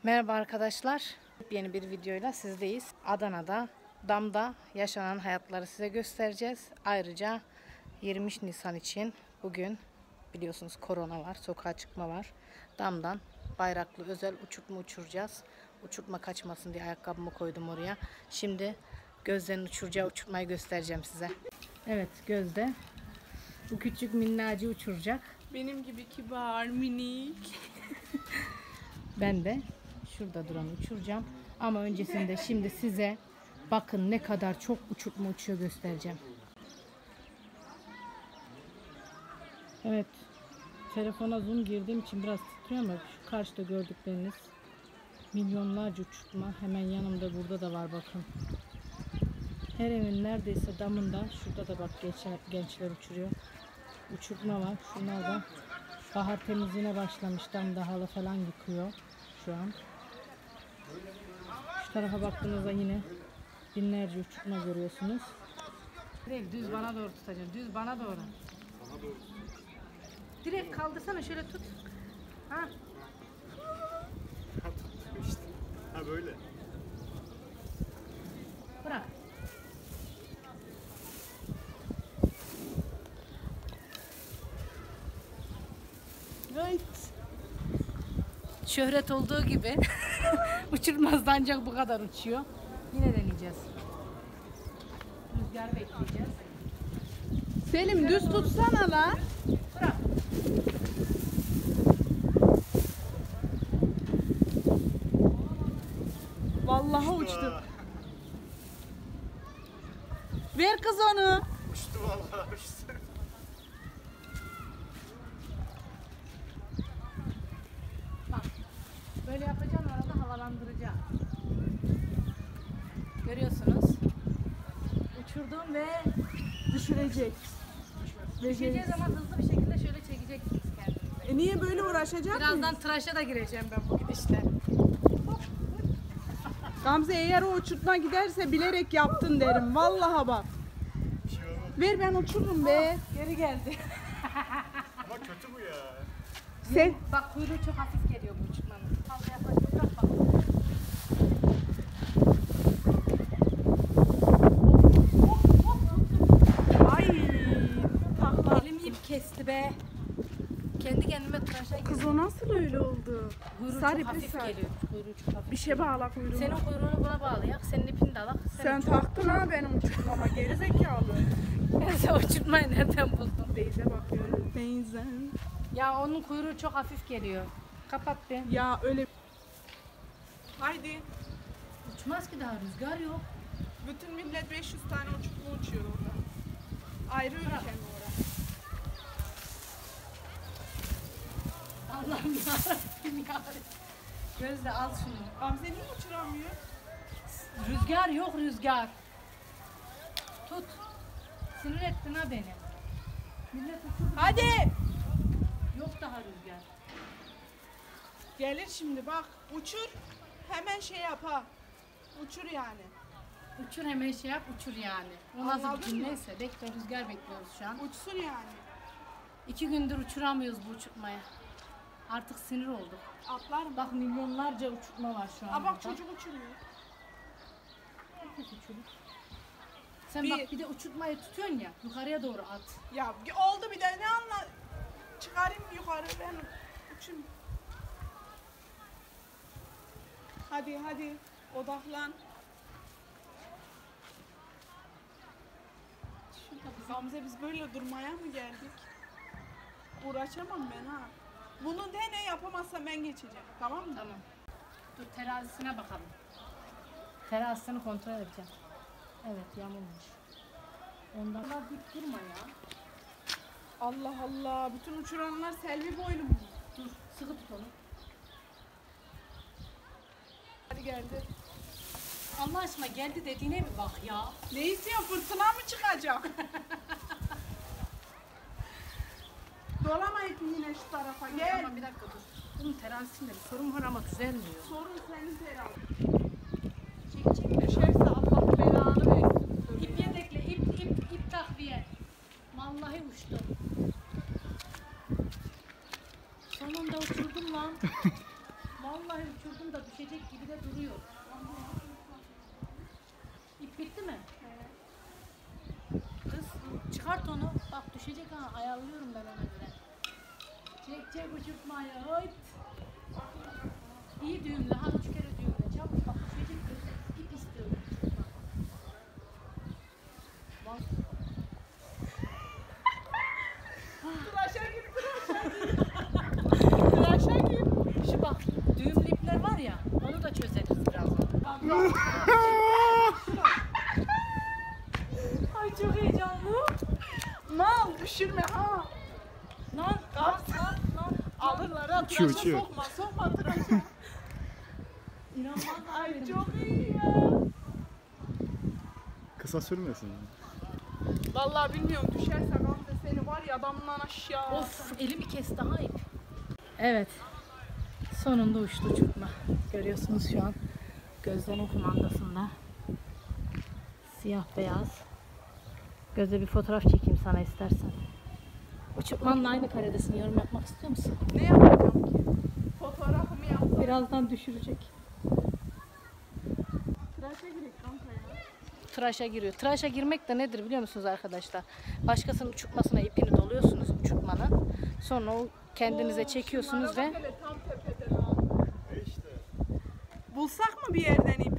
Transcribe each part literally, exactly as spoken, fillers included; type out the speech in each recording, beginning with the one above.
Merhaba arkadaşlar. Yeni bir videoyla sizdeyiz. Adana'da, damda yaşanan hayatları size göstereceğiz. Ayrıca yirmi Nisan için bugün biliyorsunuz korona var, sokağa çıkma var. Damdan bayraklı özel uçurtma uçuracağız. Uçurtma kaçmasın diye ayakkabımı koydum oraya. Şimdi Gözde'nin uçuracağı uçurtmayı göstereceğim size. Evet, Gözde bu küçük minnacı uçuracak. Benim gibi kibar, minik. Ben de şurada duran uçuracağım. Ama öncesinde şimdi size bakın ne kadar çok uçurtma uçuyor göstereceğim. Evet. Telefona zoom girdiğim için biraz titriyor ama şu karşıda gördükleriniz milyonlarca uçurtma. Hemen yanımda burada da var bakın. Her evin neredeyse damında. Şurada da bak gençler, gençler uçuruyor. Uçurtma var. Şunlar da bahar temizliğine başlamış. Damda halı falan yıkıyor şu an. Şu tarafa baktığınızda yine binlerce uçurtma görüyorsunuz. Değil, düz bana doğru tutacağım. Düz bana doğru. Bana doğru. Direkt kaldırsana, şöyle tut. Ha. işte. Ha böyle. Bırak. Right. Şöhret olduğu gibi uçurmaz da ancak bu kadar uçuyor. Yine deneyeceğiz. Rüzgar bekleyeceğiz. Selim düz tutsana lan. Bırak. Vallahi uçtu. Ver kız onu. Uçtu vallahi uçtu. Bak. Böyle yapacağım, arada havalandıracağım. Görüyorsunuz. Uçurdum ve Düşürecek. düşeceğiz ama hızlı bir şekilde şöyle çekeceksiniz kendinizi. E niye böyle uğraşacak Birazdan mıyız? tıraşa da gireceğim ben bu gidişle. Gamze eğer o uçurtma giderse bilerek yaptın derim. Vallahi bak. Bir şey olmaz. Ver ben uçururum be. Geri geldi. Ama kötü bu ya. Sen Bak kuyruğu çok hafif geliyor bu uçurtmanın. Fazla yaklaşık bırak bak. ay takla. Elim ip kesti be. Kendi kendime tıraşa girdim. Kız o nasıl öyle oldu? Kuyruğu Sar çok ipi hafif sar. geliyor. Kuyruğu çok hafif. Bir şey bağla kuyruğuna. Senin kuyruğunu buna bağlayak. Senin ipini de alak. Sen taktın ha benim uçurtmama gerizekalı. Sen uçurtmayı nereden buldun? Teyze bakıyorum. Teyzen. Ya onun kuyruğu çok hafif geliyor. Kapat be. Ya öyle. Haydi. Uçmaz ki, daha rüzgar yok. Bütün millet beş yüz tane uçurtma uçuyor orada. Ayrı ülke mi orada? Allah'ım yarabbim ya. Gözde al şunu. Gamze niye uçuramıyor? Rüzgar yok, rüzgar. Tut. Sinir ettin ha beni. Millet uçurdu. Hadi. Yok daha rüzgar. Gelir şimdi bak. Uçur. Hemen şey yap ha. Uçur yani. Uçur hemen şey yap, uçur yani. O nasıl bir Anladın mı? cümleyse. Bekle, rüzgar bekliyoruz şu an. Uçsun yani. İki gündür uçuramıyoruz bu uçurtmaya. Artık sinir olduk. Atlar mı? Bak milyonlarca uçurtma var şu an. Aa bak burada. çocuk uçuruyor. Uçuruyor. Sen Bir- bak bir de uçurtmayı tutuyorsun ya, yukarıya doğru at. Ya oldu bir de ne anla. Çıkarayım yukarı ben uçayım. Hadi hadi odaklan. Gamze biz böyle durmaya mı geldik? Uğraşamam ben ha. Bunu dene yapamazsam ben geçeceğim. Tamam mı? Tamam. Dur terazisine bakalım. Terazisini kontrol edeceğim. Evet, yamulmuş. Ondan daha dik durma ya. Allah Allah. Bütün uçuranlar Selvi boylu mu? Dur, sıkı tut onu. Hadi geldi. Allah aşkına geldi dediğine bir bak ya. Ne istiyorsun? Fırtına mı çıkacak? Dolama ipi yine şu tarafa. Gel. Tamam, bir dakika dur. Bunun terazisinde bir sorun var ama düzelmiyor. Sorun senin herhalde. Çek çek. Düşerse Allah belanı versin. İp yedekle, ip ip ip takviye. Vallahi uçtu. Sonunda uçurdum lan. Vallahi uçurdum da düşecek gibi de duruyor. İp bitti mi? Kız çıkart onu. Bak düşecek ha. Ayarlıyorum ben ona göre. Çek çek uçurtmayı. Hayt. İyi düğümle. Ha üç kere düğümle. Çabuk bak düşecek. İp istiyorum. Bak. Tıraşa gir, tıraşa gir. Tıraşa gir. Şu bak düğümlü ipler var ya. Onu da çözeriz birazdan. Ay çok heyecanlı. Mal düşürme ha. Lan Kalk kalk. Alırlar ha. Uçuyor, Tıraşa uçuyor. sokma, sokma tıraşa. İnanmaz Ay çok iyi ya. Kısa sürmesin. Vallahi bilmiyorum düşerse Gamze seni var ya adamdan aşağı. Of elimi kesti daha ip. Evet. Sonunda uçtu uçurtma. Görüyorsunuz şu an gözlerin kumandasında. Siyah beyaz. Gözde bir fotoğraf çekeyim sana istersen. Uçurtmanla aynı karedesin. Yorum yapmak istiyor musun? Ne yapacağım ki? Fotoğrafımı yaptım. Birazdan düşürecek. Tıraşa girek kanka ya. Tıraşa giriyor. Tıraşa girmek de nedir biliyor musunuz arkadaşlar? Başkasının uçurtmasına ipini doluyorsunuz uçurtmanın. Sonra o kendinize çekiyorsunuz ve Böyle tam tepeden al. Bulsak mı bir yerden ip?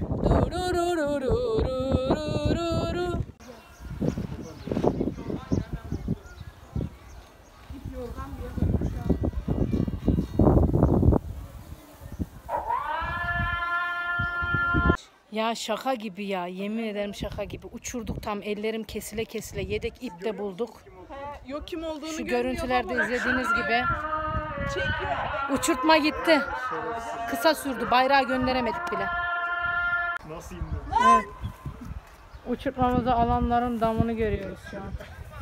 Dururururururururu. İp yorgan diye koymuş ya. Ya şaka gibi ya. Yemin ederim şaka gibi. Uçurduk tam ellerim kesile kesile. Yedek ip de bulduk. He, yok kim olduğunu Şu görmüyorum görüntülerde ama izlediğiniz gibi çekiyor. uçurtma gitti. Kısa sürdü. Bayrağı gönderemedik bile. Nasıl indi? Evet. Uçurtmamızı alanların damını görüyoruz şu an.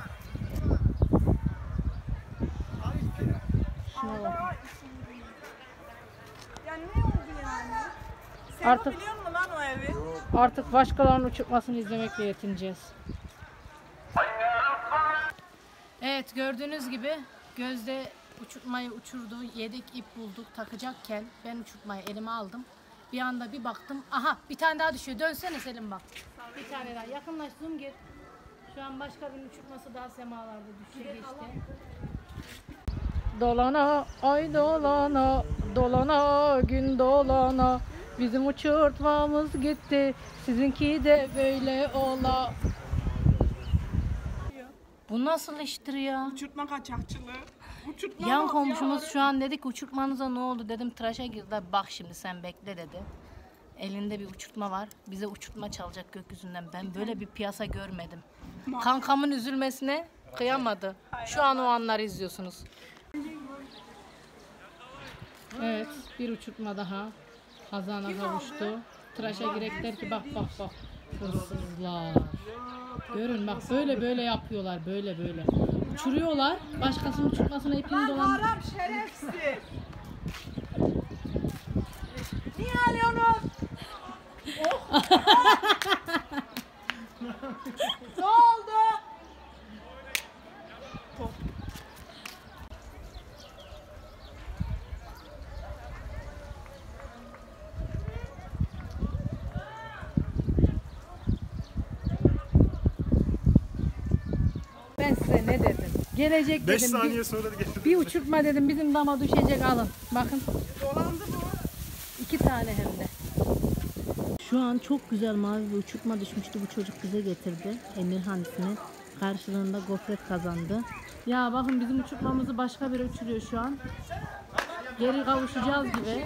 Şuna bak. Ya ne oldu yani? Sen Artık- biliyor musun lan o evi? Artık başkalarının uçurtmasını izlemekle yetineceğiz. Evet gördüğünüz gibi Gözde uçurtmayı uçurdu. Yedek ip bulduk takıcakken ben uçurtmayı elime aldım. Bir anda bir baktım. Aha bir tane daha düşüyor. Dönsene Selim bak. Bir tane daha. Yakınlaş zoom gir. Şu an başka bir uçurtması daha semalarda düşüyor geçti. Dolana ay dolana dolana gün dolana bizim uçurtmamız gitti sizinki de böyle ola. Bu nasıl iştir ya? Uçurtma kaçakçılığı. Uçurtma Yan mafya komşumuz var. şu an dedi ki uçurtmanıza ne oldu dedim tıraşa girdi. Bak şimdi sen bekle dedi. Elinde bir uçurtma var. Bize uçurtma çalacak gökyüzünden. Ben böyle bir piyasa görmedim. Kankamın üzülmesine kıyamadı. Şu an o anları izliyorsunuz. Evet, bir uçurtma daha kazana kavuştu. Tıraşa girek der ki bak bak bak. Hırsızlar. Görün bak böyle böyle yapıyorlar böyle böyle. Uçuruyorlar. Başkasının uçurtmasına ipini Lan dolan. haram şerefsiz. Niye alıyorsun? Oh. Ne oldu? Top. Ben size ne dedim? Gelecek beş dedim. saniye Bir, sonra da getirdim. bir uçurtma dedim bizim dama düşecek alın. Bakın Dolandı bu. iki tane hem de. Şu an çok güzel mavi bir uçurtma düşmüştü. Bu çocuk bize getirdi. Emirhan ismi. Karşılığında gofret kazandı. Ya bakın bizim uçurtmamızı başka biri uçuruyor şu an. Geri kavuşacağız gibi.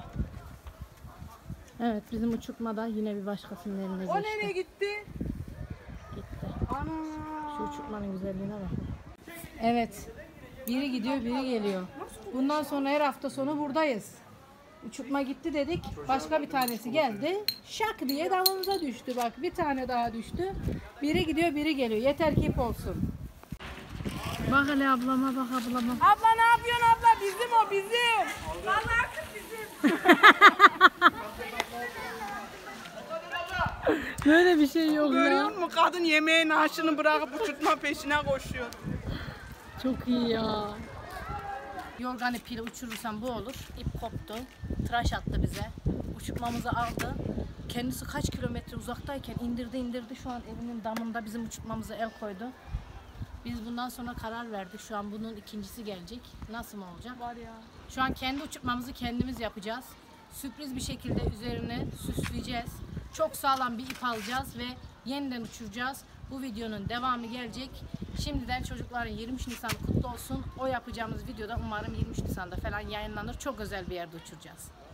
Evet bizim uçurtma da yine bir başkasının eline O nereye geçti. gitti? Gitti. Ana. Şu uçurtmanın güzelliğine bakın. Evet. Biri gidiyor, biri geliyor. Bundan sonra her hafta sonu buradayız. Uçurtma gitti dedik. Başka bir tanesi geldi. Şak diye damımıza düştü. Bak bir tane daha düştü. Biri gidiyor, biri geliyor. Yeter ki ip olsun. Bak hele ablama, bak ablama. Abla ne yapıyorsun abla? Bizim o bizim. Vallahi kız bizim. Böyle bir şey yok ya. Görüyor musun? Kadın yemeğin aşını bırakıp uçurtma peşine koşuyor. Çok iyi ya. Yorgan ipiyle uçurursam bu olur. İp koptu. tıraş attı bize. Uçurtmamızı aldı. Kendisi kaç kilometre uzaktayken indirdi indirdi. Şu an evinin damında bizim uçurtmamıza el koydu. Biz bundan sonra karar verdik. Şu an bunun ikincisi gelecek. Nasıl mı olacak? Var ya. Şu an kendi uçurtmamızı kendimiz yapacağız. Sürpriz bir şekilde üzerine süsleyeceğiz. Çok sağlam bir ip alacağız ve yeniden uçuracağız. Bu videonun devamı gelecek. Şimdiden çocukların yirmi üç Nisan kutlu olsun. O yapacağımız videoda umarım yirmi üç Nisan'da falan yayınlanır. Çok özel bir yerde uçuracağız.